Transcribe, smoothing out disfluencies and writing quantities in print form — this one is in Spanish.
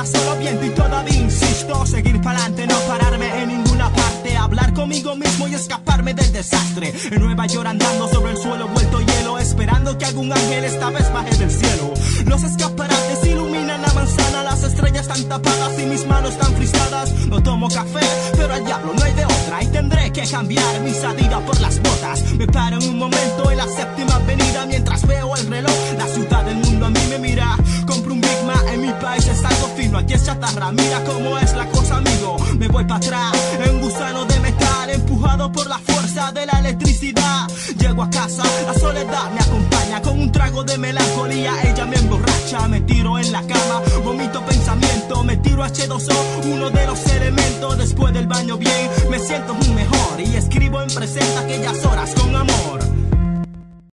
solo viento y todavía insisto. Seguir pa'lante, no pararme en ninguna parte. Hablar conmigo mismo y escaparme del desastre. En Nueva York andando sobre el suelo vuelto hielo, esperando que algún ángel esta vez baje del cielo. Los escaparates iluminan la manzana, las estrellas están tapadas y mis manos están frisadas. No tomo café, pero al diablo no hay de otra y tendré que cambiar mis Adidas por las botas. Me paro en un momento en la séptima avenida mientras veo el reloj. La ciudad del mundo a mí me mira. Compro un Big Mac, en mi país es algo fino. Aquí es chatarra, mira cómo es la cosa, amigo. Me voy para atrás, en gusano de metal, empujado por la fuerza de la electricidad. Llego a casa, la soledad me acompaña con un trago de melancolía. Ella me emborracha, me tiro en la cama, vomito pensamiento, me tiro H2O, uno de los elementos. Después del baño bien, me siento mejor y escribo en presente aquellas horas con amor.